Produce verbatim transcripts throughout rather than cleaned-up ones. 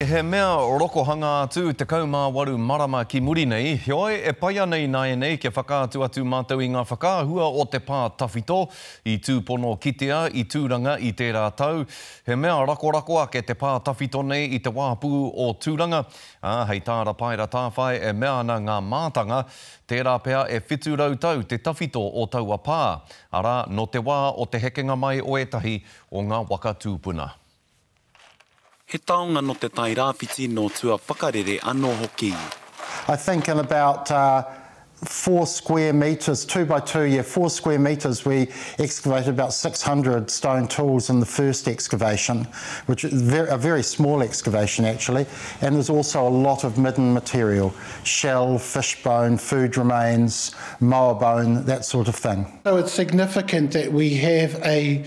He mea rokohanga atu te kaumā waru marama ki muri nei. Heoi, e paia nei nai nei ke whakaatu atu mātou i ngā whakāhua o te pā tawhito i tūpono kitea, i tūranga i tērā tau. He mea rakorako ake te pā tawhito nei i te wāpū o tūranga. Ah, hei tā Rapaera Tawhai e mea ana ngā mātanga. Tērā pea e whitu rautau te tawhito o taua pā. Ara, no te wā o te hekenga mai o etahi o ngā waka tūpuna. He taonga no te tai rāwhiti no tua whakarere anō hoki. I think in about uh, four square metres, two by two, yeah, four square metres, we excavated about six hundred stone tools in the first excavation, which is very, a very small excavation actually, and there's also a lot of midden material, shell, fish bone, food remains, moa bone, that sort of thing. So it's significant that we have a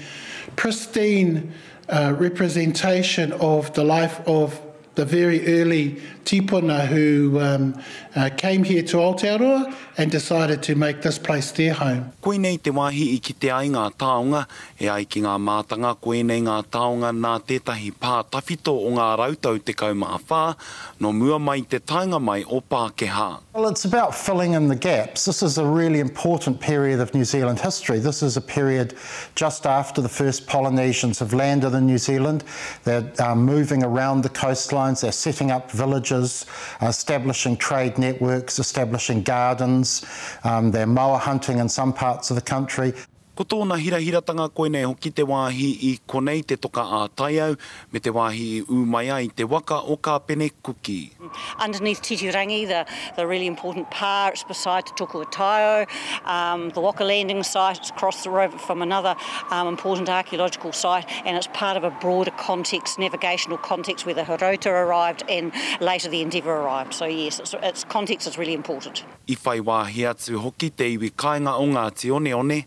pristine Uh, representation of the life of the very early tipuna who um, uh, came here to Aotearoa and decided to make this place their home. Koe nei te wāhi i ki te ai ngā taonga, e ai ki ngā mātanga, koe nei ngā taonga nā tētahi pā tawhito o ngā rautau te kaumā whā, no mua mai te tainga mai o Pākehā. Well, it's about filling in the gaps. This is a really important period of New Zealand history. This is a period just after the first Polynesians have landed in New Zealand. They're uh, moving around the coastlines, they're setting up villages, establishing trade networks, establishing gardens, um, they're moa hunting in some parts of the country. Ko tōna hirahiratanga koe nei hoki te wāhi i konei te toka a taiau, me te wāhi i umai ai te waka o ka pene kuki. Underneath Titirangi, the, the really important pā, it's beside Te Tuku Taio, um, the Waka landing site, it's across the road from another um, important archaeological site, and it's part of a broader context, navigational context, where the Hirota arrived and later the Endeavour arrived. So yes, it's, it's context is really important. I whai wāhi atu hoki te iwi kāinga o ngā te one one.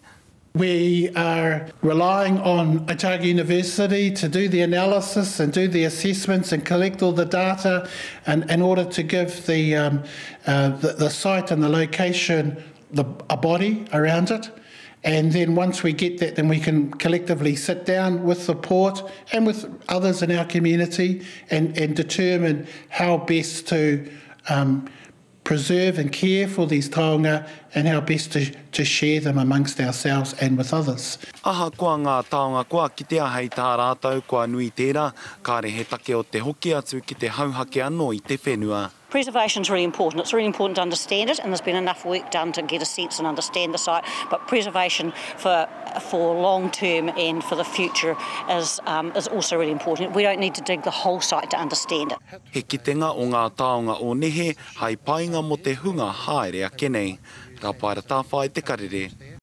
We are relying on Otago University to do the analysis and do the assessments and collect all the data and, in order to give the, um, uh, the, the site and the location the, a body around it. And then once we get that, then we can collectively sit down with the port and with others in our community and, and determine how best to um, preserve and care for these taonga and how best to, to share them amongst ourselves and with others. Aha koa ngā taonga koa ki te ahei tā rātau koa nui tērā, kāre he take o te hoki atu ki te hauhake anō i te whenua. Preservation is really important. It's really important to understand it, and there's been enough work done to get a sense and understand the site. But preservation for for long term and for the future is um, is also really important. We don't need to dig the whole site to understand it. He kitenga o ngā taonga o nehe, hai painga mo te hunga haere a kenei. Rapaera Tawhai te Karere.